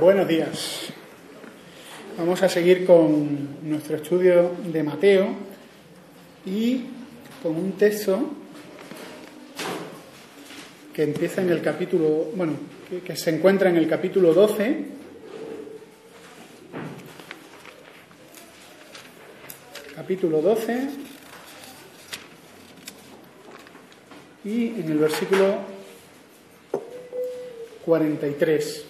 Buenos días. Vamos a seguir con nuestro estudio de Mateo y con un texto que empieza en el capítulo, que se encuentra en el capítulo 12. Capítulo 12 y en el versículo 43.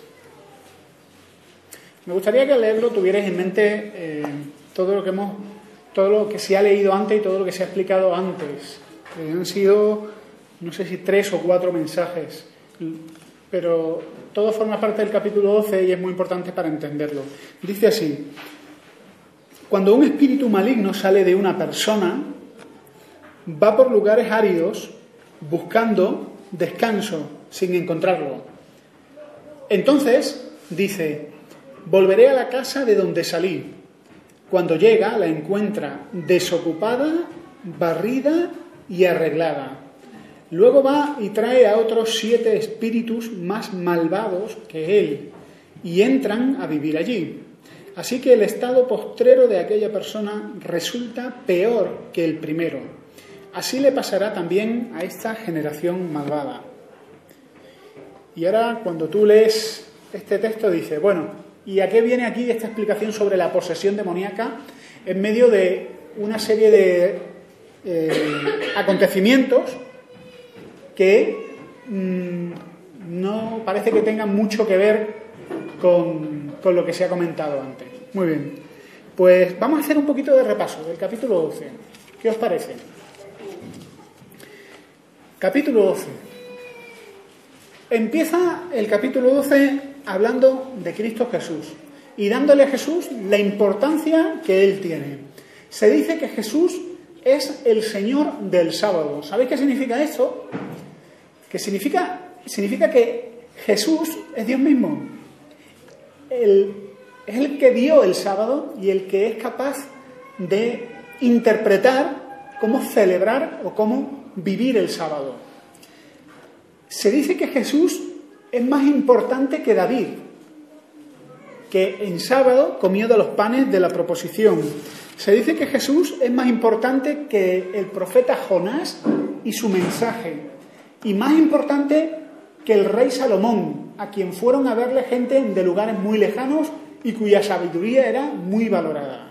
Me gustaría que al leerlo tuvierais en mente todo lo que se ha leído antes y todo lo que se ha explicado antes. Han sido, no sé si 3 o 4 mensajes, pero todo forma parte del capítulo 12 y es muy importante para entenderlo. Dice así: cuando un espíritu maligno sale de una persona, va por lugares áridos buscando descanso sin encontrarlo. Entonces dice: volveré a la casa de donde salí. Cuando llega, la encuentra desocupada, barrida y arreglada. Luego va y trae a otros 7 espíritus más malvados que él y entran a vivir allí. Así que el estado postrero de aquella persona resulta peor que el primero. Así le pasará también a esta generación malvada. Y ahora, cuando tú lees este texto, dices, bueno, ¿y a qué viene aquí esta explicación sobre la posesión demoníaca en medio de una serie de acontecimientos que no parece que tengan mucho que ver con lo que se ha comentado antes? Muy bien, pues vamos a hacer un poquito de repaso del capítulo 12. ¿Qué os parece? Capítulo 12. Empieza el capítulo 12 hablando de Cristo Jesús y dándole a Jesús la importancia que Él tiene. Se dice que Jesús es el Señor del sábado. ¿Sabéis qué significa esto? Que significa que Jesús es Dios mismo. Es el que dio el sábado y el que es capaz de interpretar cómo celebrar o cómo vivir el sábado. Se dice que Jesús es más importante que David, que en sábado comió de los panes de la proposición. Se dice que Jesús es más importante que el profeta Jonás y su mensaje, y más importante que el rey Salomón, a quien fueron a verle gente de lugares muy lejanos y cuya sabiduría era muy valorada.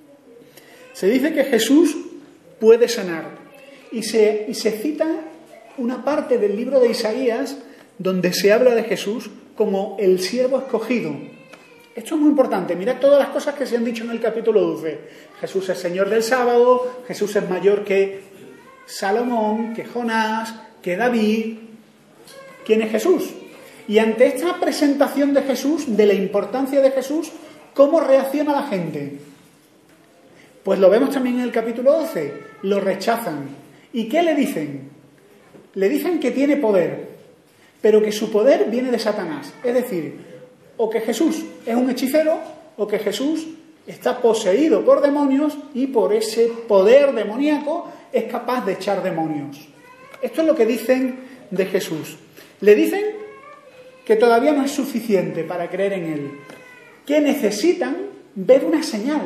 Se dice que Jesús puede sanar, y se cita una parte del libro de Isaías donde se habla de Jesús como el siervo escogido. Esto es muy importante. Mirad todas las cosas que se han dicho en el capítulo 12. Jesús es Señor del sábado, Jesús es mayor que Salomón, que Jonás, que David. ¿Quién es Jesús? Y ante esta presentación de Jesús, de la importancia de Jesús, ¿cómo reacciona la gente? Pues lo vemos también en el capítulo 12. Lo rechazan. ¿Y qué le dicen? Le dicen que tiene poder, pero que su poder viene de Satanás. Es decir, o que Jesús es un hechicero, o que Jesús está poseído por demonios y por ese poder demoníaco es capaz de echar demonios. Esto es lo que dicen de Jesús. Le dicen que todavía no es suficiente para creer en Él, que necesitan ver una señal.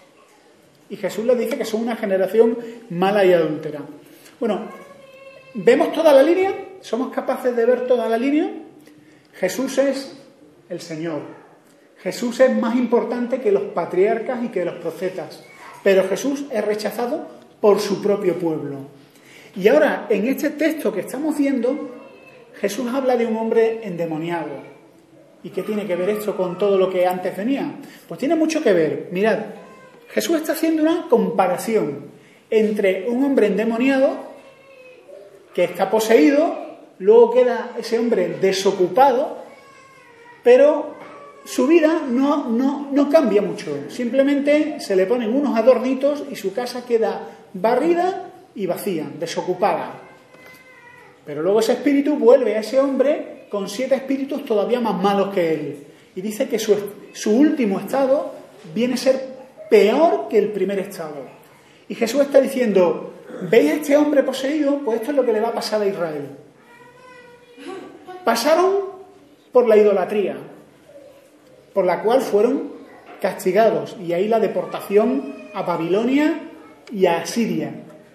Y Jesús les dice que son una generación mala y adúltera. Bueno, ¿vemos toda la línea? ¿Somos capaces de ver toda la línea? Jesús es el Señor. Jesús es más importante que los patriarcas y que los profetas. Pero Jesús es rechazado por su propio pueblo. Y ahora, en este texto que estamos viendo, Jesús habla de un hombre endemoniado. ¿Y qué tiene que ver esto con todo lo que antes venía? Pues tiene mucho que ver. Mirad, Jesús está haciendo una comparación entre un hombre endemoniado que está poseído. Luego queda ese hombre desocupado, pero su vida no cambia mucho. Simplemente se le ponen unos adornitos y su casa queda barrida y vacía, desocupada. Pero luego ese espíritu vuelve a ese hombre con 7 espíritus todavía más malos que él. Y dice que su último estado viene a ser peor que el primer estado. Y Jesús está diciendo: ¿veis a este hombre poseído? Pues esto es lo que le va a pasar a Israel. Pasaron por la idolatría, por la cual fueron castigados, y ahí la deportación a Babilonia y a Asiria.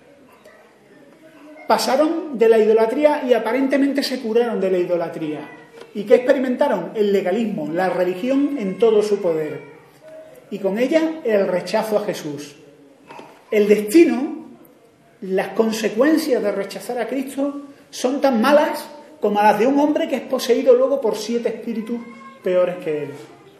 Pasaron de la idolatría y aparentemente se curaron de la idolatría. ¿Y qué experimentaron? El legalismo, la religión en todo su poder. Y con ella el rechazo a Jesús. El destino, las consecuencias de rechazar a Cristo son tan malas como las de un hombre que es poseído luego por 7 espíritus peores que él.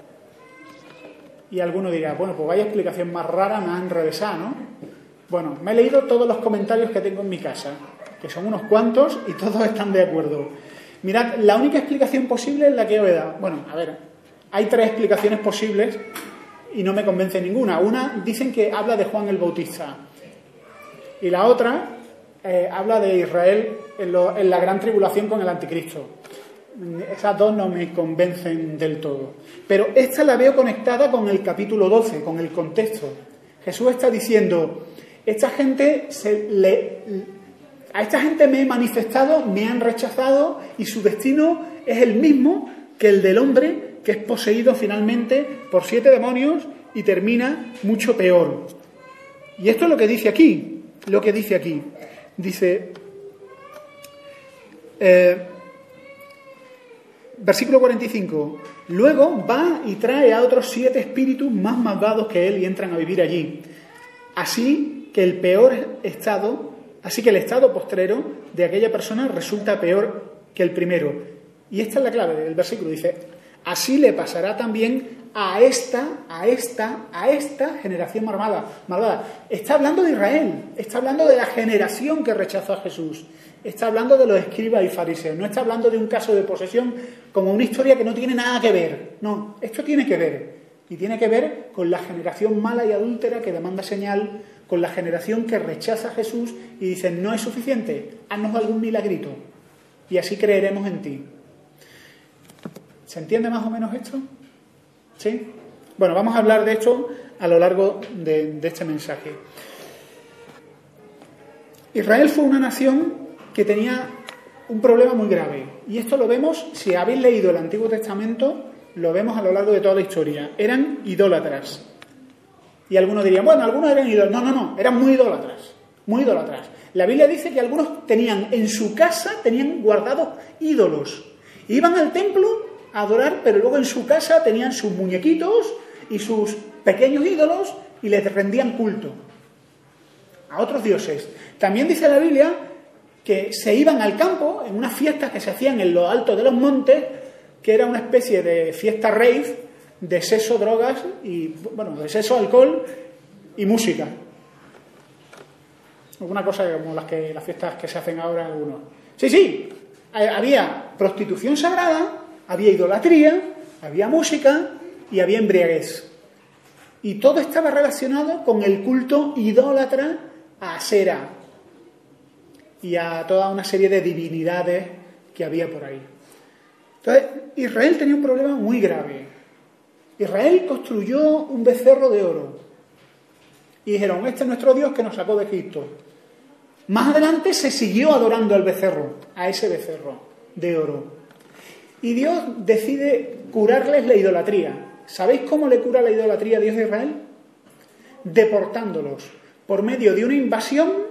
Y alguno dirá, bueno, pues vaya explicación más rara, más enrevesada, ¿no? Bueno, me he leído todos los comentarios que tengo en mi casa, que son unos cuantos y todos están de acuerdo. Mirad, la única explicación posible es la que os he dado. Bueno, a ver, hay 3 explicaciones posibles y no me convence ninguna. Una, dicen que habla de Juan el Bautista. Y la otra, habla de Israel en la gran tribulación con el anticristo. Esas 2 no me convencen del todo. Pero esta la veo conectada con el capítulo 12, con el contexto. Jesús está diciendo, a esta gente me he manifestado, me han rechazado y su destino es el mismo que el del hombre que es poseído finalmente por 7 demonios y termina mucho peor. Y esto es lo que dice aquí. Dice, versículo 45, luego va y trae a otros 7 espíritus más malvados que él y entran a vivir allí. Así que el estado postrero de aquella persona resulta peor que el primero. Y esta es la clave del versículo. Dice, así le pasará también a esta generación malvada. Está hablando de Israel, está hablando de la generación que rechazó a Jesús. Está hablando de los escribas y fariseos. No está hablando de un caso de posesión como una historia que no tiene nada que ver. No, esto tiene que ver. Y tiene que ver con la generación mala y adúltera que demanda señal, con la generación que rechaza a Jesús y dice, no es suficiente, haznos algún milagrito y así creeremos en ti. ¿Se entiende más o menos esto? ¿Sí? Bueno, vamos a hablar de esto a lo largo de este mensaje. Israel fue una nación que tenía un problema muy grave. Y esto lo vemos, si habéis leído el Antiguo Testamento, lo vemos a lo largo de toda la historia. Eran idólatras. Y algunos dirían, bueno, algunos eran idólatras. No, eran muy idólatras. Muy idólatras. La Biblia dice que algunos tenían en su casa, tenían guardados ídolos. Iban al templo a adorar, pero luego en su casa tenían sus muñequitos y sus pequeños ídolos y les rendían culto a otros dioses. También dice la Biblia que se iban al campo en unas fiestas que se hacían en lo alto de los montes, que era una especie de fiesta rave de sexo, drogas y, bueno, de sexo, alcohol y música. Alguna cosa como las fiestas que se hacen ahora algunos. Sí, había prostitución sagrada, había idolatría, había música y había embriaguez. Y todo estaba relacionado con el culto idólatra a Asera y a toda una serie de divinidades que había por ahí. Entonces, Israel tenía un problema muy grave. Israel construyó un becerro de oro. Y dijeron, este es nuestro Dios que nos sacó de Egipto. Más adelante se siguió adorando al becerro, a ese becerro de oro. Y Dios decide curarles la idolatría. ¿Sabéis cómo le cura la idolatría a Dios de Israel? Deportándolos por medio de una invasión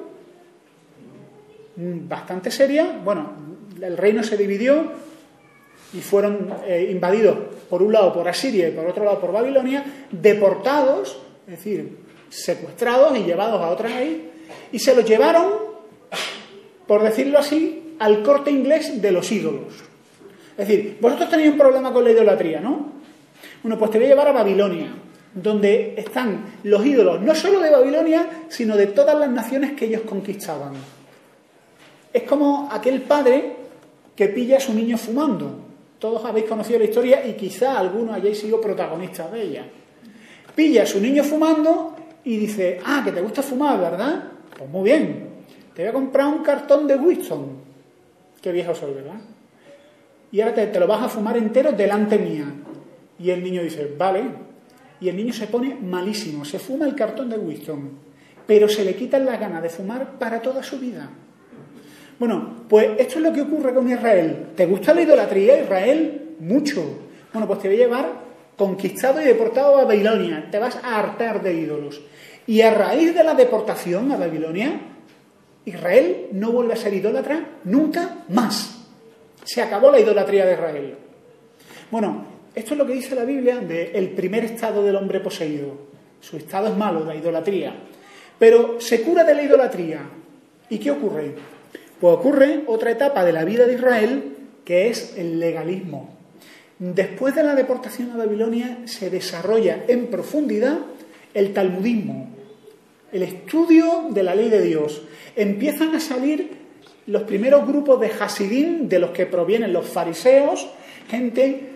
bastante seria. Bueno, el reino se dividió y fueron invadidos por un lado por Asiria y por otro lado por Babilonia, deportados, es decir, secuestrados y llevados a otra país, y se los llevaron, por decirlo así, al Corte Inglés de los ídolos. Es decir, vosotros tenéis un problema con la idolatría, ¿no? Bueno, pues te voy a llevar a Babilonia, donde están los ídolos, no solo de Babilonia, sino de todas las naciones que ellos conquistaban. Es como aquel padre que pilla a su niño fumando. Todos habéis conocido la historia y quizá algunos hayáis sido protagonistas de ella. Pilla a su niño fumando y dice, que te gusta fumar, ¿verdad? Pues muy bien, te voy a comprar un cartón de Winston. Qué viejo soy, ¿verdad? Y ahora te lo vas a fumar entero delante mía. Y el niño dice, vale. Y el niño se pone malísimo, se fuma el cartón de Winston, pero se le quitan las ganas de fumar para toda su vida. Bueno, pues esto es lo que ocurre con Israel. ¿Te gusta la idolatría, Israel? Mucho. Bueno, pues te voy a llevar conquistado y deportado a Babilonia, te vas a hartar de ídolos. Y a raíz de la deportación a Babilonia, Israel no vuelve a ser idólatra nunca más. Se acabó la idolatría de Israel. Bueno, esto es lo que dice la Biblia del primer estado del hombre poseído. Su estado es malo, la idolatría. Pero se cura de la idolatría. ¿Y qué ocurre? Pues ocurre otra etapa de la vida de Israel, que es el legalismo. Después de la deportación a Babilonia se desarrolla en profundidad el talmudismo, el estudio de la ley de Dios. Empiezan a salir los primeros grupos de Hasidim, de los que provienen los fariseos, gente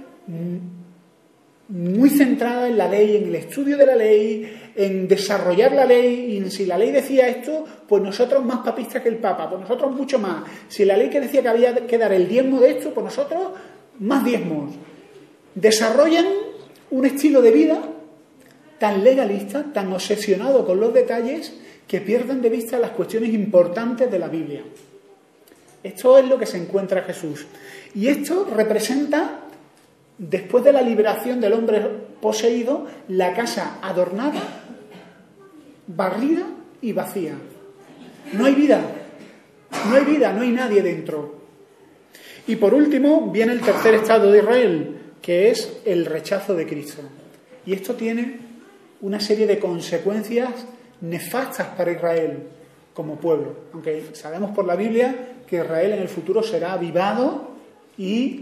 muy centrada en la ley, en el estudio de la ley, en desarrollar la ley, y si la ley decía esto, pues nosotros más papistas que el Papa, pues nosotros mucho más. Si la ley que decía que había que dar el diezmo de esto, pues nosotros más diezmos. Desarrollan un estilo de vida tan legalista, tan obsesionado con los detalles, que pierden de vista las cuestiones importantes de la Biblia. Esto es lo que se encuentra Jesús. Y esto representa, después de la liberación del hombre poseído, la casa adornada, barrida y vacía. No hay vida, no hay nadie dentro. Y por último viene el tercer estado de Israel, que es el rechazo de Cristo. Y esto tiene una serie de consecuencias nefastas para Israel como pueblo. Aunque sabemos por la Biblia que Israel en el futuro será avivado y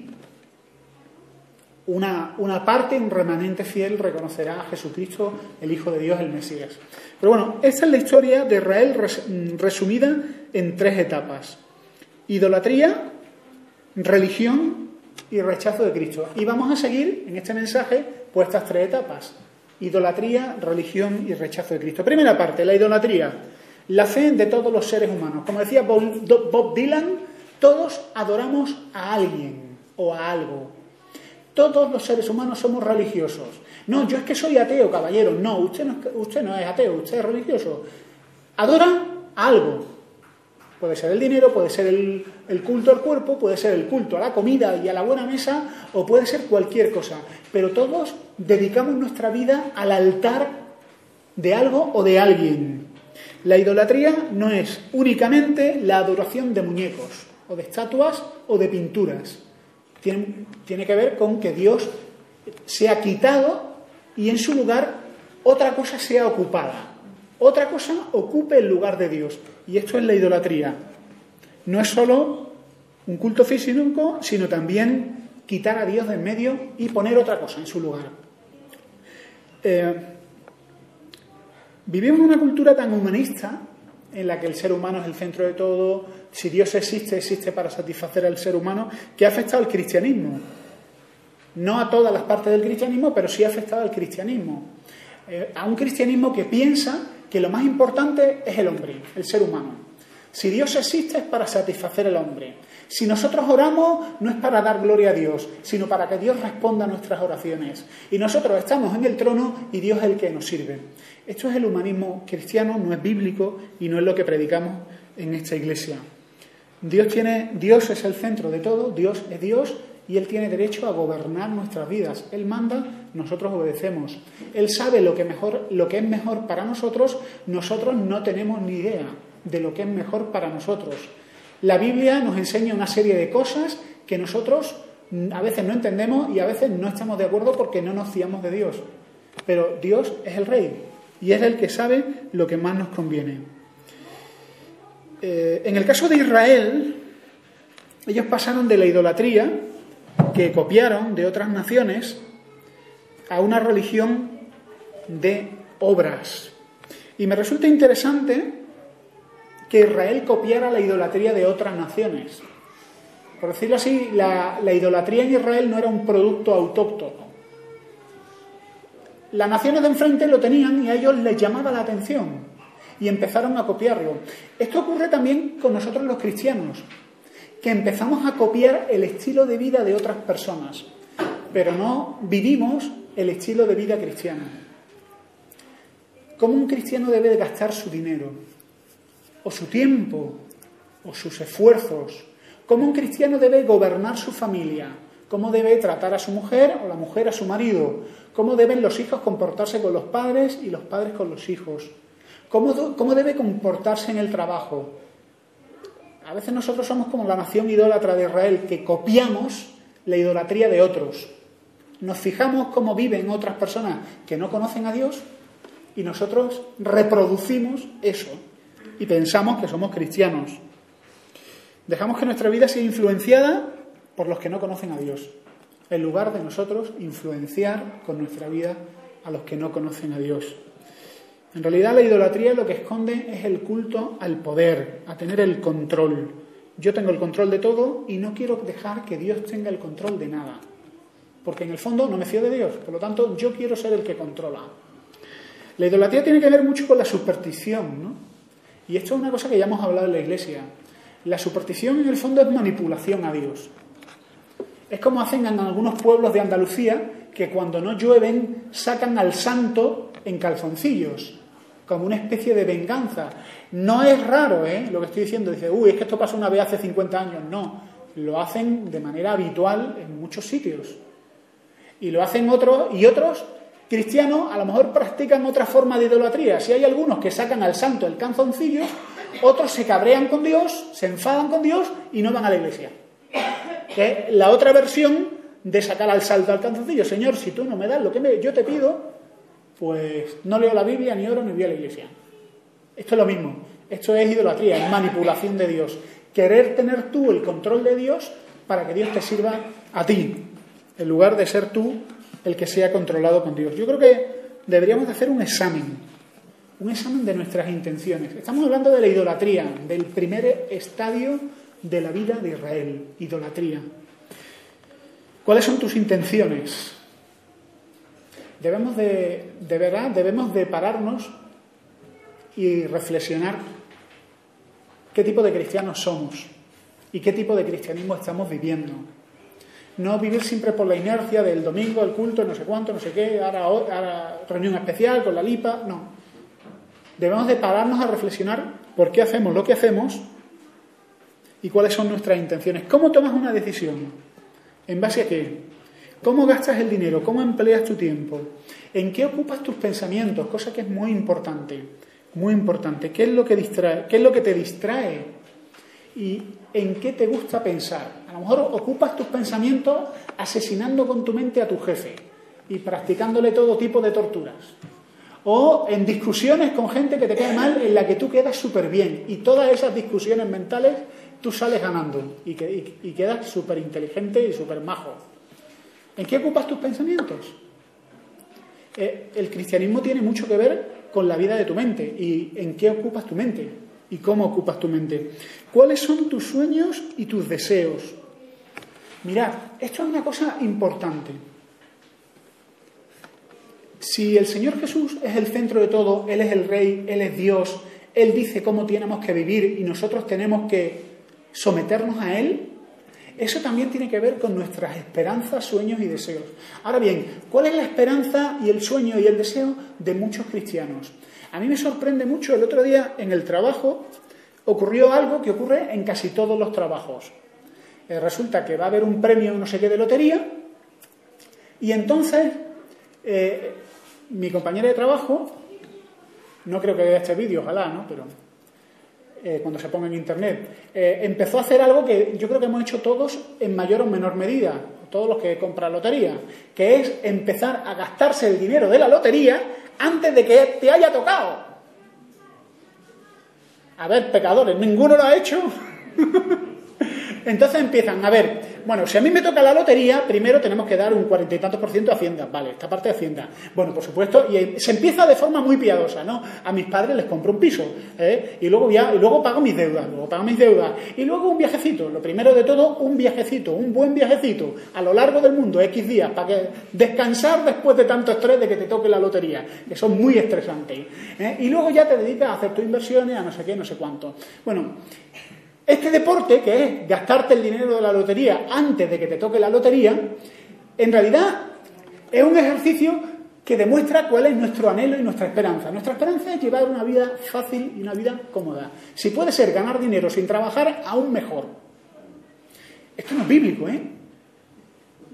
una parte, un remanente fiel, reconocerá a Jesucristo, el Hijo de Dios, el Mesías. Pero bueno, esta es la historia de Israel resumida en 3 etapas: idolatría, religión y rechazo de Cristo. Y vamos a seguir en este mensaje pues estas 3 etapas: idolatría, religión y rechazo de Cristo. Primera parte, la idolatría, la fe de todos los seres humanos. Como decía Bob Dylan, todos adoramos a alguien o a algo. Todos los seres humanos somos religiosos. No, yo es que soy ateo, caballero. No, usted no es ateo, usted es religioso. Adora a algo. Puede ser el dinero, puede ser el culto al cuerpo, puede ser el culto a la comida y a la buena mesa, o puede ser cualquier cosa. Pero todos dedicamos nuestra vida al altar de algo o de alguien. La idolatría no es únicamente la adoración de muñecos, o de estatuas, o de pinturas. Tiene que ver con que Dios sea quitado y en su lugar otra cosa sea ocupada. Otra cosa ocupe el lugar de Dios. Y esto es la idolatría. No es solo un culto físico, sino también quitar a Dios de en medio y poner otra cosa en su lugar. Vivimos en una cultura tan humanista, en la que el ser humano es el centro de todo. Si Dios existe, existe para satisfacer al ser humano, que ha afectado al cristianismo. No a todas las partes del cristianismo, pero sí ha afectado al cristianismo. A un cristianismo que piensa que lo más importante es el hombre, el ser humano. Si Dios existe es para satisfacer al hombre. Si nosotros oramos no es para dar gloria a Dios, sino para que Dios responda a nuestras oraciones. Y nosotros estamos en el trono y Dios es el que nos sirve. Esto es el humanismo cristiano, no es bíblico y no es lo que predicamos en esta iglesia. Dios es el centro de todo, Dios es Dios y Él tiene derecho a gobernar nuestras vidas. Él manda, nosotros obedecemos. Él sabe lo que es mejor para nosotros no tenemos ni idea de lo que es mejor para nosotros. La Biblia nos enseña una serie de cosas que nosotros a veces no entendemos y a veces no estamos de acuerdo porque no nos fiamos de Dios. Pero Dios es el Rey y es el que sabe lo que más nos conviene. En el caso de Israel, ellos pasaron de la idolatría, que copiaron de otras naciones, a una religión de obras. Y me resulta interesante que Israel copiara la idolatría de otras naciones. Por decirlo así, la idolatría en Israel no era un producto autóctono. Las naciones de enfrente lo tenían y a ellos les llamaba la atención y empezaron a copiarlo. Esto ocurre también con nosotros los cristianos, que empezamos a copiar el estilo de vida de otras personas, pero no vivimos el estilo de vida cristiano. ¿Cómo un cristiano debe de gastar su dinero, o su tiempo, o sus esfuerzos? ¿Cómo un cristiano debe gobernar su familia? cómo debe tratar a su mujer o la mujer a su marido, cómo deben los hijos comportarse con los padres y los padres con los hijos, cómo debe comportarse en el trabajo. A veces nosotros somos como la nación idólatra de Israel, que copiamos la idolatría de otros. Nos fijamos cómo viven otras personas que no conocen a Dios y nosotros reproducimos eso y pensamos que somos cristianos. Dejamos que nuestra vida sea influenciada por los que no conocen a Dios, en lugar de nosotros influenciar con nuestra vida a los que no conocen a Dios. En realidad la idolatría lo que esconde es el culto al poder, a tener el control. Yo tengo el control de todo y no quiero dejar que Dios tenga el control de nada, porque en el fondo no me fío de Dios, por lo tanto yo quiero ser el que controla. La idolatría tiene que ver mucho con la superstición, ¿no? Y esto es una cosa que ya hemos hablado en la Iglesia. La superstición en el fondo es manipulación a Dios. Es como hacen en algunos pueblos de Andalucía, que cuando no llueven sacan al santo en calzoncillos, como una especie de venganza. No es raro, lo que estoy diciendo. Dice, es que esto pasó una vez hace 50 años. No, lo hacen de manera habitual en muchos sitios. Y lo hacen otros, y otros cristianos a lo mejor practican otra forma de idolatría. Si hay algunos que sacan al santo el calzoncillo, otros se cabrean con Dios, se enfadan con Dios y no van a la iglesia. Que es la otra versión de sacar al santo al calzoncillo. Señor, si tú no me das lo que yo te pido, pues no leo la Biblia, ni oro, ni voy a la iglesia. Esto es lo mismo. Esto es idolatría, es manipulación de Dios. Querer tener tú el control de Dios para que Dios te sirva a ti, en lugar de ser tú el que sea controlado con Dios. Yo creo que deberíamos de hacer un examen de nuestras intenciones. Estamos hablando de la idolatría, del primer estadio de la vida de Israel, idolatría. ¿Cuáles son tus intenciones? Debemos de pararnos y reflexionar qué tipo de cristianos somos y qué tipo de cristianismo estamos viviendo. No vivir siempre por la inercia del domingo, el culto, no sé cuánto, no sé qué, ahora reunión especial con la lipa, no. Debemos de pararnos a reflexionar por qué hacemos lo que hacemos y cuáles son nuestras intenciones. ¿Cómo tomas una decisión? ¿En base a qué? ¿Cómo gastas el dinero? ¿Cómo empleas tu tiempo? ¿En qué ocupas tus pensamientos? Cosa que es muy importante, muy importante. ¿Qué es lo que distrae? ¿Qué es lo que te distrae? ¿Y en qué te gusta pensar? A lo mejor ocupas tus pensamientos asesinando con tu mente a tu jefe y practicándole todo tipo de torturas. O en discusiones con gente que te cae mal, en la que tú quedas súper bien. Y todas esas discusiones mentales tú sales ganando y quedas súper inteligente y súper majo. ¿En qué ocupas tus pensamientos? El cristianismo tiene mucho que ver con la vida de tu mente y en qué ocupas tu mente y cómo ocupas tu mente. ¿Cuáles son tus sueños y tus deseos? Mirad, esto es una cosa importante. Si el Señor Jesús es el centro de todo, Él es el Rey, Él es Dios, Él dice cómo tenemos que vivir y nosotros tenemos que someternos a Él, eso también tiene que ver con nuestras esperanzas, sueños y deseos. Ahora bien, ¿cuál es la esperanza y el sueño y el deseo de muchos cristianos? A mí me sorprende mucho, el otro día en el trabajo ocurrió algo que ocurre en casi todos los trabajos. Resulta que va a haber un premio no sé qué de lotería y entonces mi compañera de trabajo, no creo que vea este vídeo, ojalá, ¿no? Pero cuando se ponga en internet, empezó a hacer algo que yo creo que hemos hecho todos en mayor o menor medida, todos los que compran lotería, que es empezar a gastarse el dinero de la lotería antes de que te haya tocado. A ver, pecadores, ninguno lo ha hecho. Entonces empiezan, a ver, bueno, si a mí me toca la lotería, primero tenemos que dar un 40 y tantos % a Hacienda, vale, esta parte de Hacienda. Bueno, por supuesto, y se empieza de forma muy piadosa, ¿no? A mis padres les compro un piso, y luego pago mis deudas, y luego un viajecito, lo primero de todo, un viajecito, un buen viajecito, a lo largo del mundo, X días, para que descansar después de tanto estrés de que te toque la lotería, que son muy estresantes, y luego ya te dedicas a hacer tus inversiones, a no sé qué, no sé cuánto. Bueno, este deporte, que es gastarte el dinero de la lotería antes de que te toque la lotería, en realidad es un ejercicio que demuestra cuál es nuestro anhelo y nuestra esperanza. Nuestra esperanza es llevar una vida fácil y una vida cómoda. Si puede ser ganar dinero sin trabajar, aún mejor. Esto no es bíblico, ¿eh?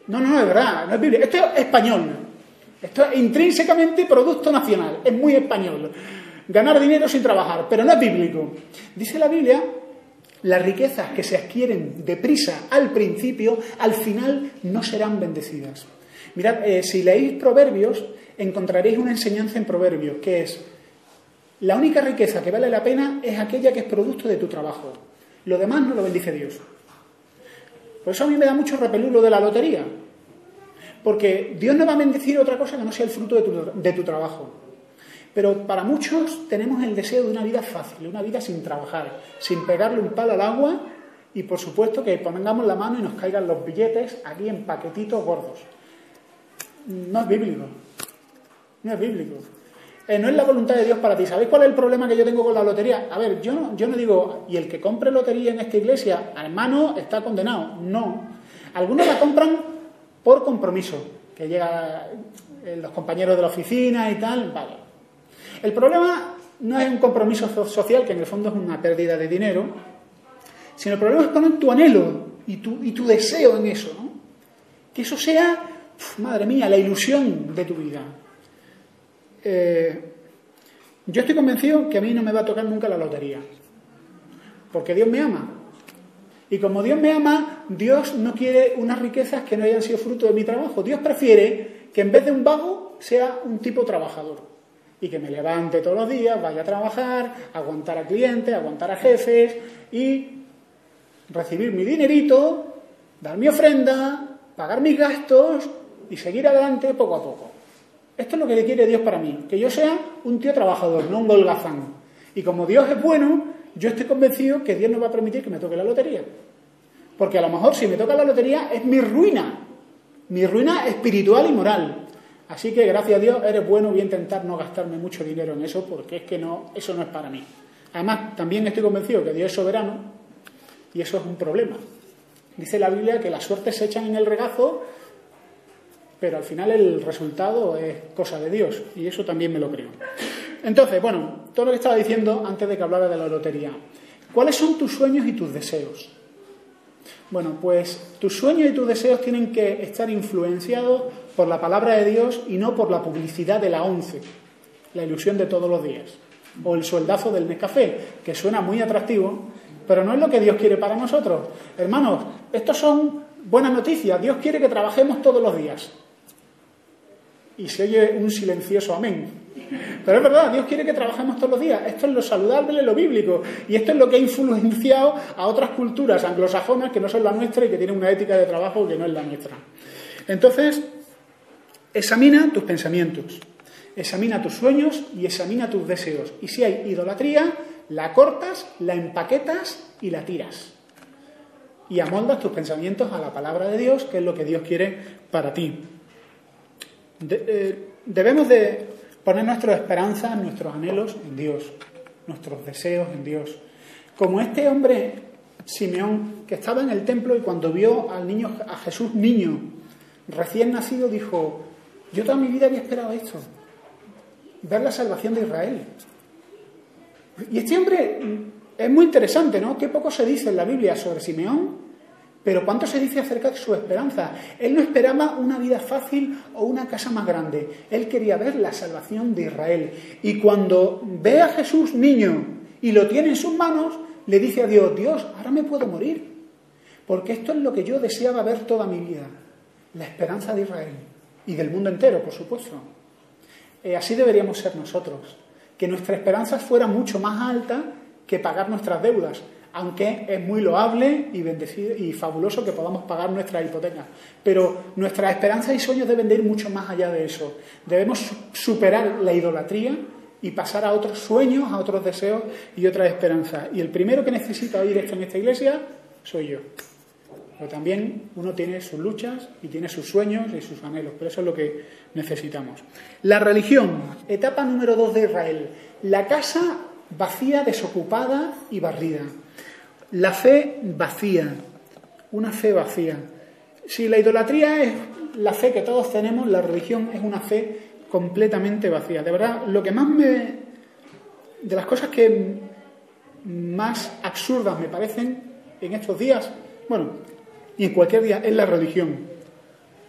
No, es verdad, no es bíblico. Esto es español. Esto es intrínsecamente producto nacional. Es muy español. Ganar dinero sin trabajar, pero no es bíblico. Dice la Biblia, las riquezas que se adquieren deprisa al principio, al final no serán bendecidas. Mirad, si leéis Proverbios, encontraréis una enseñanza en Proverbios, que es: la única riqueza que vale la pena es aquella que es producto de tu trabajo. Lo demás no lo bendice Dios. Por eso a mí me da mucho repelús lo de la lotería. Porque Dios no va a bendecir otra cosa que no sea el fruto de tu trabajo. Pero para muchos tenemos el deseo de una vida fácil, una vida sin trabajar, sin pegarle un palo al agua y, por supuesto, que pongamos la mano y nos caigan los billetes aquí en paquetitos gordos. No es bíblico. No es bíblico. No es la voluntad de Dios para ti. ¿Sabéis cuál es el problema que yo tengo con la lotería? A ver, yo no digo, y el que compre lotería en esta iglesia, hermano, está condenado. No. Algunos la compran por compromiso, que llegan los compañeros de la oficina y tal, vale. El problema no es un compromiso social, que en el fondo es una pérdida de dinero, sino el problema es poner tu anhelo y tu deseo en eso, ¿no? Que eso sea, madre mía, la ilusión de tu vida. Yo estoy convencido que a mí no me va a tocar nunca la lotería, porque Dios me ama. Y como Dios me ama, Dios no quiere unas riquezas que no hayan sido fruto de mi trabajo. Dios prefiere que en vez de un vago sea un tipo trabajador. Y que me levante todos los días, vaya a trabajar, aguantar a clientes, aguantar a jefes y recibir mi dinerito, dar mi ofrenda, pagar mis gastos y seguir adelante poco a poco. Esto es lo que le quiere Dios para mí, que yo sea un tío trabajador, no un holgazán. Y como Dios es bueno, yo estoy convencido que Dios no va a permitir que me toque la lotería. Porque a lo mejor si me toca la lotería es mi ruina espiritual y moral. Así que, gracias a Dios, eres bueno, voy a intentar no gastarme mucho dinero en eso, porque es que eso no es para mí. Además, también estoy convencido que Dios es soberano, y eso es un problema. Dice la Biblia que las suertes se echan en el regazo, pero al final el resultado es cosa de Dios, y eso también me lo creo. Entonces, bueno, todo lo que estaba diciendo antes de que hablara de la lotería. ¿Cuáles son tus sueños y tus deseos? Bueno, pues tus sueños y tus deseos tienen que estar influenciados por la palabra de Dios y no por la publicidad de la ONCE, la ilusión de todos los días, o el sueldazo del Nescafé, que suena muy atractivo, pero no es lo que Dios quiere para nosotros. Hermanos, estos son buenas noticias. Dios quiere que trabajemos todos los días. Y se oye un silencioso amén. Pero es verdad, Dios quiere que trabajemos todos los días. Esto es lo saludable, lo bíblico. Y esto es lo que ha influenciado a otras culturas anglosajonas que no son la nuestra y que tienen una ética de trabajo que no es la nuestra. Entonces, examina tus pensamientos, examina tus sueños y examina tus deseos. Y si hay idolatría, la cortas, la empaquetas y la tiras. Y amoldas tus pensamientos a la palabra de Dios, que es lo que Dios quiere para ti. Debemos de poner nuestras esperanzas, nuestros anhelos en Dios, nuestros deseos en Dios. Como este hombre, Simeón, que estaba en el templo y cuando vio a Jesús niño, recién nacido, dijo: yo toda mi vida había esperado esto, ver la salvación de Israel. Y este hombre es muy interesante, ¿no? Qué poco se dice en la Biblia sobre Simeón, pero cuánto se dice acerca de su esperanza. Él no esperaba una vida fácil o una casa más grande. Él quería ver la salvación de Israel. Y cuando ve a Jesús niño y lo tiene en sus manos, le dice a Dios: Dios, ahora me puedo morir, porque esto es lo que yo deseaba ver toda mi vida, la esperanza de Israel y del mundo entero, por supuesto. Así deberíamos ser nosotros, que nuestra esperanza fuera mucho más alta que pagar nuestras deudas, aunque es muy loable y bendecido y fabuloso que podamos pagar nuestras hipotecas. Pero nuestras esperanzas y sueños deben de ir mucho más allá de eso. Debemos superar la idolatría y pasar a otros sueños, a otros deseos y otras esperanzas. Y el primero que necesita oír esto en esta iglesia soy yo. Pero también uno tiene sus luchas y tiene sus sueños y sus anhelos. Pero eso es lo que necesitamos. La religión, etapa número 2 de Israel. La casa vacía, desocupada y barrida. La fe vacía, una fe vacía. Si la idolatría es la fe que todos tenemos, la religión es una fe completamente vacía. De verdad, lo que más de las cosas que más absurdas me parecen en estos días, bueno, y en cualquier día, es la religión.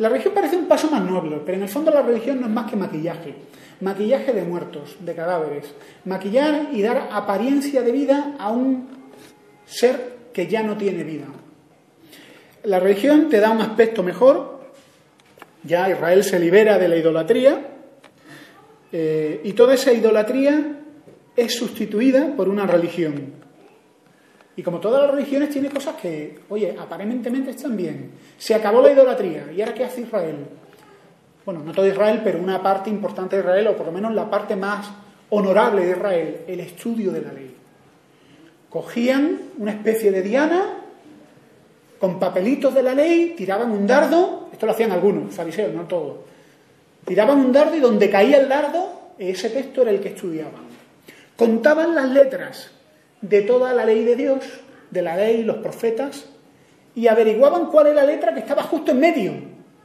La religión parece un paso más noble, pero en el fondo la religión no es más que maquillaje. Maquillaje de muertos, de cadáveres. Maquillar y dar apariencia de vida a un ser que ya no tiene vida. La religión te da un aspecto mejor. Ya Israel se libera de la idolatría. Y toda esa idolatría es sustituida por una religión. Y como todas las religiones tiene cosas que, oye, aparentemente están bien. Se acabó la idolatría. ¿Y ahora qué hace Israel? Bueno, no todo Israel, pero una parte importante de Israel, o por lo menos la parte más honorable de Israel, el estudio de la ley. Cogían una especie de diana, con papelitos de la ley, tiraban un dardo, esto lo hacían algunos, fariseos, no todos. Tiraban un dardo y donde caía el dardo, ese texto era el que estudiaban. Contaban las letras de toda la ley de Dios, de la ley, los profetas, y averiguaban cuál era la letra que estaba justo en medio.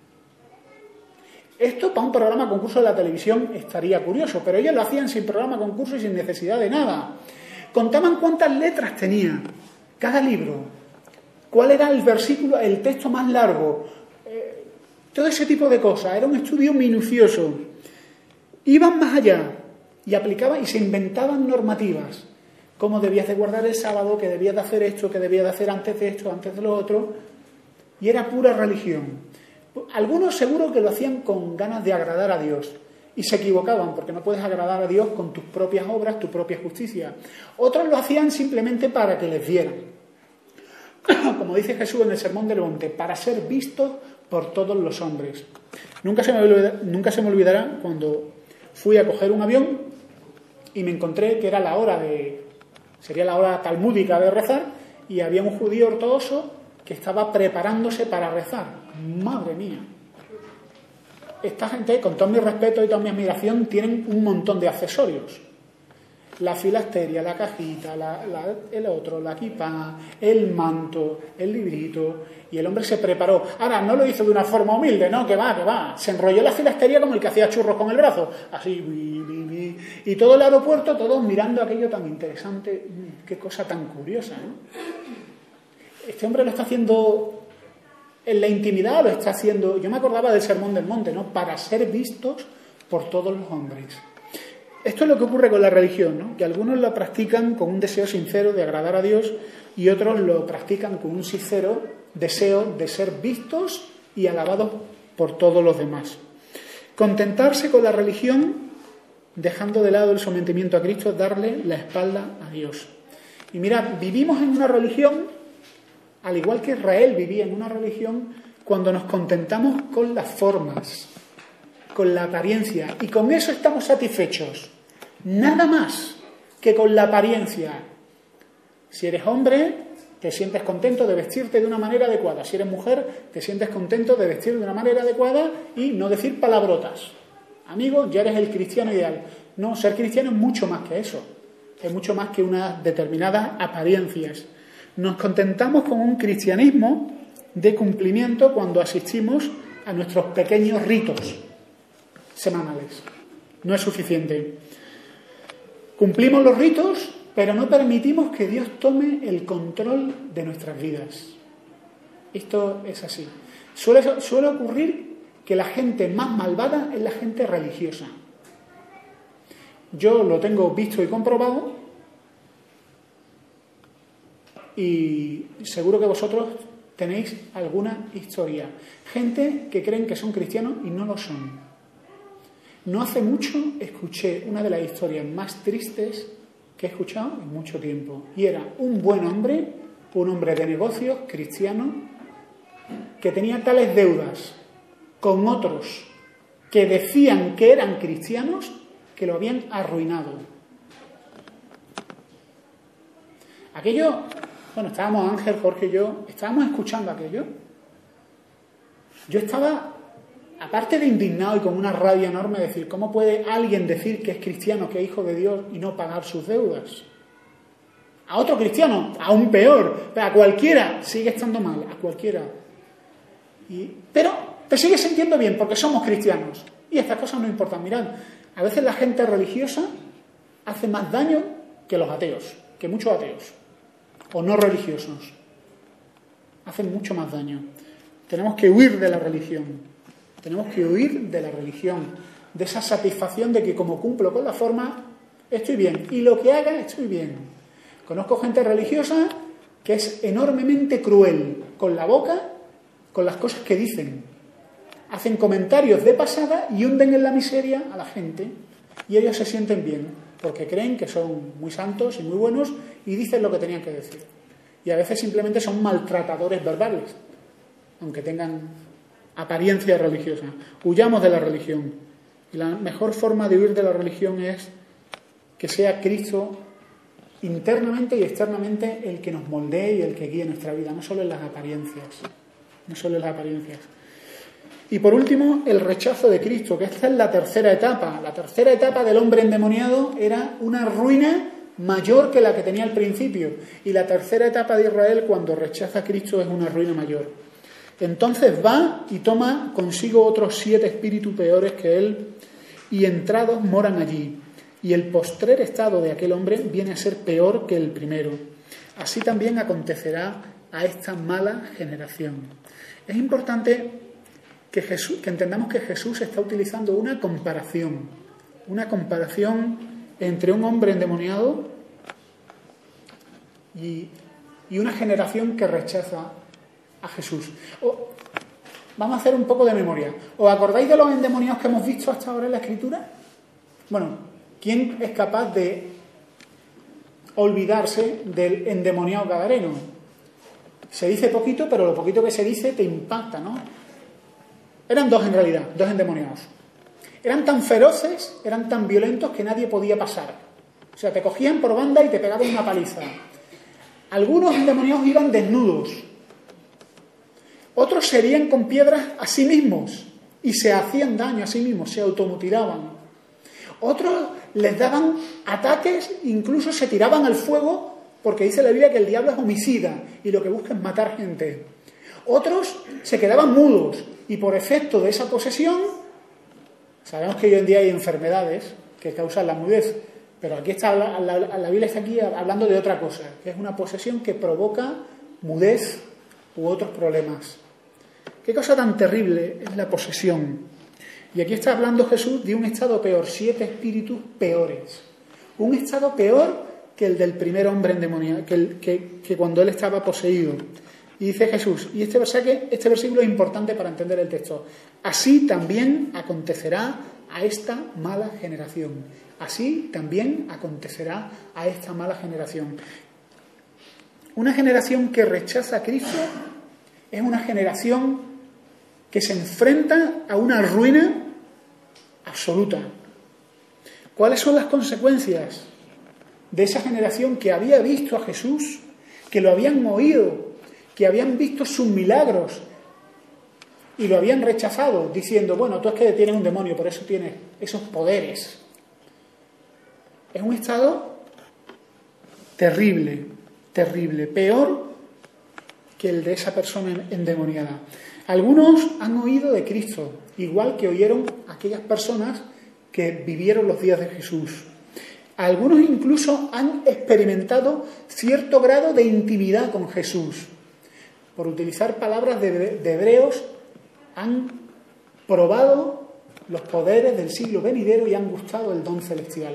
Esto para un programa concurso de la televisión estaría curioso, pero ellos lo hacían sin programa concurso y sin necesidad de nada. Contaban cuántas letras tenía cada libro, cuál era el versículo, el texto más largo, todo ese tipo de cosas. Era un estudio minucioso. Iban más allá y aplicaban y se inventaban normativas. Cómo debías de guardar el sábado, que debías de hacer esto, que debías de hacer antes de esto, antes de lo otro. Y era pura religión. Algunos seguro que lo hacían con ganas de agradar a Dios. Y se equivocaban, porque no puedes agradar a Dios con tus propias obras, tu propia justicia. Otros lo hacían simplemente para que les vieran. Como dice Jesús en el Sermón del Monte, para ser vistos por todos los hombres. Nunca se me olvidará cuando fui a coger un avión y me encontré que era la hora sería la hora talmúdica de rezar, y había un judío ortodoxo que estaba preparándose para rezar. ¡Madre mía! Esta gente, con todo mi respeto y toda mi admiración, tienen un montón de accesorios. La filasteria, la cajita, el otro, la kipá, el manto, el librito, y el hombre se preparó. Ahora, no lo hizo de una forma humilde, ¿no? Que va. Se enrolló la filasteria como el que hacía churros con el brazo. Así, y todo el aeropuerto, todos mirando aquello tan interesante. Qué cosa tan curiosa, ¿no? Este hombre lo está haciendo en la intimidad, lo está haciendo... Yo me acordaba del Sermón del Monte, ¿no? Para ser vistos por todos los hombres. Esto es lo que ocurre con la religión, ¿no? Que algunos la practican con un deseo sincero de agradar a Dios y otros lo practican con un sincero deseo de ser vistos y alabados por todos los demás. Contentarse con la religión, dejando de lado el sometimiento a Cristo, darle la espalda a Dios. Y mirad, vivimos en una religión, al igual que Israel vivía en una religión, cuando nos contentamos con las formas, con la apariencia, y con eso estamos satisfechos. Nada más que con la apariencia. Si eres hombre, te sientes contento de vestirte de una manera adecuada. Si eres mujer, te sientes contento de vestir de una manera adecuada y no decir palabrotas. Amigo, ya eres el cristiano ideal. No, ser cristiano es mucho más que eso. Es mucho más que unas determinadas apariencias. Nos contentamos con un cristianismo de cumplimiento cuando asistimos a nuestros pequeños ritos semanales. No es suficiente. Cumplimos los ritos, pero no permitimos que Dios tome el control de nuestras vidas. Esto es así. Suele ocurrir que la gente más malvada es la gente religiosa. Yo lo tengo visto y comprobado, y seguro que vosotros tenéis alguna historia. Gente que creen que son cristianos y no lo son. No hace mucho escuché una de las historias más tristes que he escuchado en mucho tiempo. Y era un buen hombre, un hombre de negocios, cristiano, que tenía tales deudas con otros que decían que eran cristianos que lo habían arruinado. Aquello, bueno, estábamos Ángel, Jorge y yo, estábamos escuchando aquello. Yo estaba... Aparte de indignado y con una rabia enorme, decir, ¿cómo puede alguien decir que es cristiano, que es hijo de Dios y no pagar sus deudas? A otro cristiano, aún peor, a cualquiera sigue estando mal, a cualquiera. Pero te sigues sintiendo bien porque somos cristianos. Y estas cosas no importan. Mirad, a veces la gente religiosa hace más daño que los ateos, que muchos ateos, o no religiosos. Hacen mucho más daño. Tenemos que huir de la religión. Tenemos que huir de la religión, de esa satisfacción de que como cumplo con la forma, estoy bien. Y lo que haga, estoy bien. Conozco gente religiosa que es enormemente cruel con la boca, con las cosas que dicen. Hacen comentarios de pasada y hunden en la miseria a la gente. Y ellos se sienten bien, porque creen que son muy santos y muy buenos y dicen lo que tenían que decir. Y a veces simplemente son maltratadores verbales, aunque tengan apariencia religiosa. Huyamos de la religión. Y la mejor forma de huir de la religión es que sea Cristo internamente y externamente el que nos moldee y el que guíe nuestra vida, no solo en las apariencias. No solo en las apariencias. Y por último, el rechazo de Cristo, que esta es la tercera etapa. La tercera etapa del hombre endemoniado era una ruina mayor que la que tenía al principio. Y la tercera etapa de Israel, cuando rechaza a Cristo, es una ruina mayor. Entonces va y toma consigo otros 7 espíritus peores que él, y entrados moran allí. Y el postrer estado de aquel hombre viene a ser peor que el primero. Así también acontecerá a esta mala generación. Es importante que entendamos que Jesús está utilizando una comparación entre un hombre endemoniado y una generación que rechaza a Jesús. Vamos a hacer un poco de memoria. ¿Os acordáis de los endemoniados que hemos visto hasta ahora en la Escritura? Bueno, ¿quién es capaz de olvidarse del endemoniado gadareno? Se dice poquito, pero lo poquito que se dice te impacta, ¿no? Eran 2 en realidad, 2 endemoniados. Eran tan feroces, eran tan violentos que nadie podía pasar. O sea, te cogían por banda y te pegaban una paliza. Algunos endemoniados iban desnudos. Otros se herían con piedras a sí mismos y se hacían daño a sí mismos, se automutilaban. Otros les daban ataques, incluso se tiraban al fuego, porque dice la Biblia que el diablo es homicida y lo que busca es matar gente. Otros se quedaban mudos y por efecto de esa posesión, sabemos que hoy en día hay enfermedades que causan la mudez, pero aquí está la Biblia está aquí hablando de otra cosa, que es una posesión que provoca mudez u otros problemas. Qué cosa tan terrible es la posesión. Y aquí está hablando Jesús de un estado peor, 7 espíritus peores. Un estado peor que el del primer hombre endemoniado, que cuando él estaba poseído. Y dice Jesús, y este versículo es importante para entender el texto: así también acontecerá a esta mala generación. Así también acontecerá a esta mala generación. Una generación que rechaza a Cristo es una generación que se enfrenta a una ruina absoluta. ¿Cuáles son las consecuencias de esa generación que había visto a Jesús, que lo habían oído, que habían visto sus milagros y lo habían rechazado, diciendo, bueno, tú es que tienes un demonio, por eso tienes esos poderes? Es un estado terrible, terrible, peor que el de esa persona endemoniada. Algunos han oído de Cristo, igual que oyeron aquellas personas que vivieron los días de Jesús. Algunos incluso han experimentado cierto grado de intimidad con Jesús. Por utilizar palabras de Hebreos, han probado los poderes del siglo venidero y han gustado el don celestial.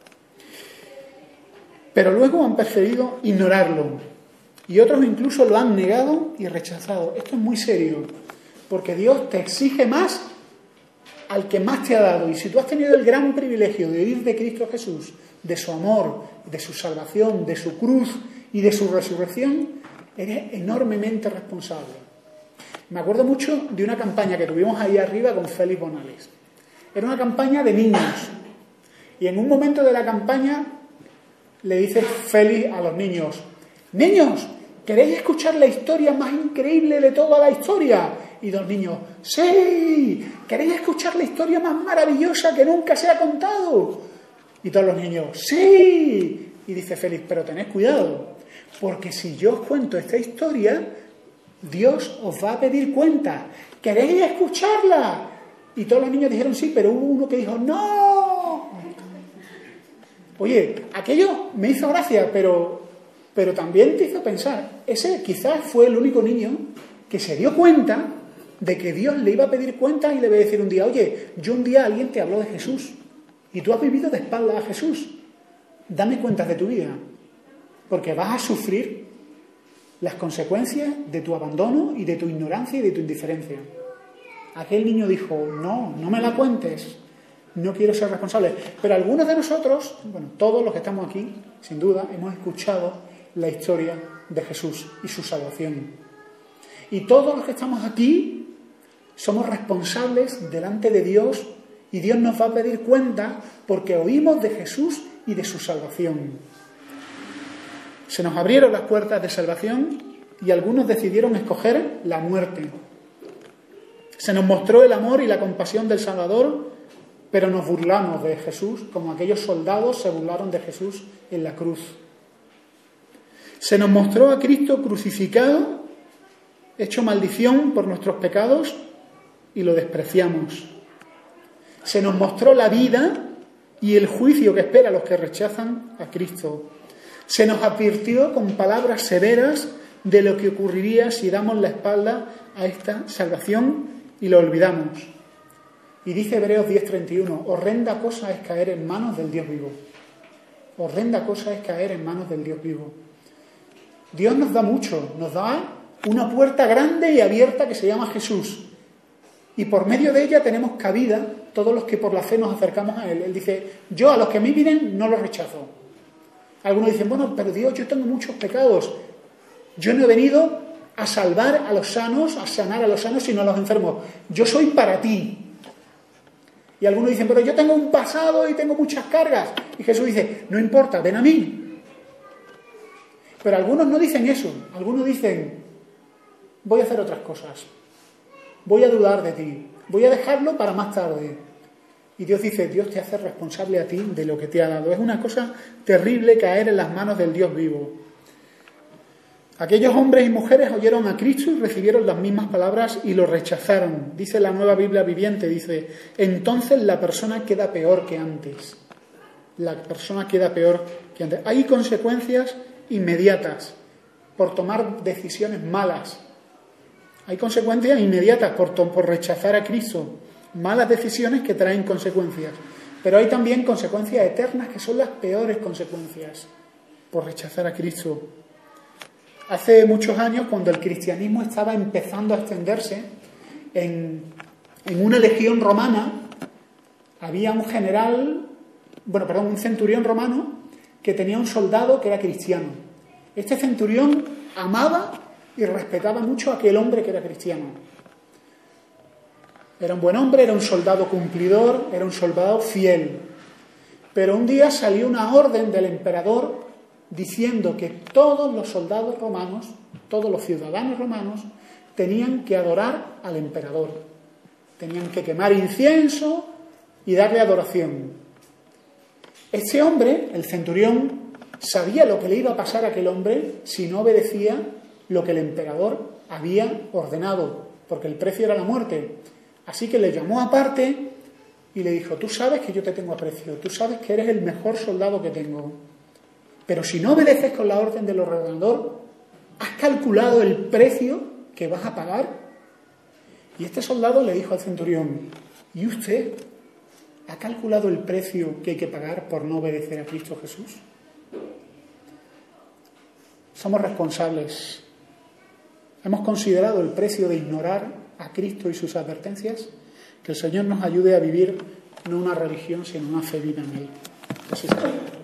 Pero luego han preferido ignorarlo. Y otros incluso lo han negado y rechazado. Esto es muy serio, porque Dios te exige más al que más te ha dado. Y si tú has tenido el gran privilegio de oír de Cristo Jesús, de su amor, de su salvación, de su cruz y de su resurrección, eres enormemente responsable. Me acuerdo mucho de una campaña que tuvimos ahí arriba con Félix Bonales. Era una campaña de niños. Y en un momento de la campaña le dice Félix a los niños: niños, ¿queréis escuchar la historia más increíble de toda la historia? Y los niños: ¡sí! ¿Queréis escuchar la historia más maravillosa que nunca se ha contado? Y todos los niños: ¡sí! Y dice Félix: pero tened cuidado, porque si yo os cuento esta historia, Dios os va a pedir cuenta. ¿Queréis escucharla? Y todos los niños dijeron sí, pero hubo uno que dijo ¡no! Oye, aquello me hizo gracia, pero también te hizo pensar. Ese quizás fue el único niño que se dio cuenta de que Dios le iba a pedir cuentas y le iba a decir un día, oye, yo un día alguien te habló de Jesús y tú has vivido de espaldas a Jesús. Dame cuentas de tu vida, porque vas a sufrir las consecuencias de tu abandono y de tu ignorancia y de tu indiferencia. Aquel niño dijo, no me la cuentes, no quiero ser responsable. Pero algunos de nosotros, bueno, todos los que estamos aquí, sin duda, hemos escuchado la historia de Jesús y su salvación. Y todos los que estamos aquí somos responsables delante de Dios y Dios nos va a pedir cuenta porque oímos de Jesús y de su salvación. Se nos abrieron las puertas de salvación y algunos decidieron escoger la muerte. Se nos mostró el amor y la compasión del Salvador, pero nos burlamos de Jesús, como aquellos soldados se burlaron de Jesús en la cruz. Se nos mostró a Cristo crucificado, hecho maldición por nuestros pecados, y lo despreciamos. Se nos mostró la vida y el juicio que espera a los que rechazan a Cristo. Se nos advirtió con palabras severas de lo que ocurriría si damos la espalda a esta salvación y lo olvidamos. Y dice Hebreos 10:31, horrenda cosa es caer en manos del Dios vivo. Horrenda cosa es caer en manos del Dios vivo. Dios nos da mucho, nos da una puerta grande y abierta que se llama Jesús. Y por medio de ella tenemos cabida todos los que por la fe nos acercamos a Él. Él dice, yo a los que a mí vienen no los rechazo. Algunos dicen, bueno, pero Dios, yo tengo muchos pecados. Yo no he venido a salvar a los sanos, a sanar a los sanos, sino a los enfermos. Yo soy para ti. Y algunos dicen, pero yo tengo un pasado y tengo muchas cargas. Y Jesús dice, no importa, ven a mí. Pero algunos no dicen eso. Algunos dicen, voy a hacer otras cosas. Voy a dudar de ti. Voy a dejarlo para más tarde. Y Dios dice, Dios te hace responsable a ti de lo que te ha dado. Es una cosa terrible caer en las manos del Dios vivo. Aquellos hombres y mujeres oyeron a Cristo y recibieron las mismas palabras y lo rechazaron. Dice la Nueva Biblia Viviente, dice, entonces la persona queda peor que antes. La persona queda peor que antes. Hay consecuencias inmediatas por tomar decisiones malas. Hay consecuencias inmediatas por rechazar a Cristo. Malas decisiones que traen consecuencias. Pero hay también consecuencias eternas que son las peores consecuencias por rechazar a Cristo. Hace muchos años, cuando el cristianismo estaba empezando a extenderse, en una legión romana había un centurión romano que tenía un soldado que era cristiano. Este centurión amaba y respetaba mucho a aquel hombre que era cristiano. Era un buen hombre, era un soldado cumplidor, era un soldado fiel. Pero un día salió una orden del emperador diciendo que todos los soldados romanos, todos los ciudadanos romanos, tenían que adorar al emperador. Tenían que quemar incienso y darle adoración. Este hombre, el centurión, sabía lo que le iba a pasar a aquel hombre si no obedecía lo que el emperador había ordenado, porque el precio era la muerte. Así que le llamó aparte y le dijo, tú sabes que yo te tengo aprecio, tú sabes que eres el mejor soldado que tengo, pero si no obedeces con la orden del ordenador, ¿has calculado el precio que vas a pagar? Y este soldado le dijo al centurión, ¿y usted ha calculado el precio que hay que pagar por no obedecer a Cristo Jesús? Somos responsables. ¿Hemos considerado el precio de ignorar a Cristo y sus advertencias? Que el Señor nos ayude a vivir no una religión, sino una fe viva en Él. Así será.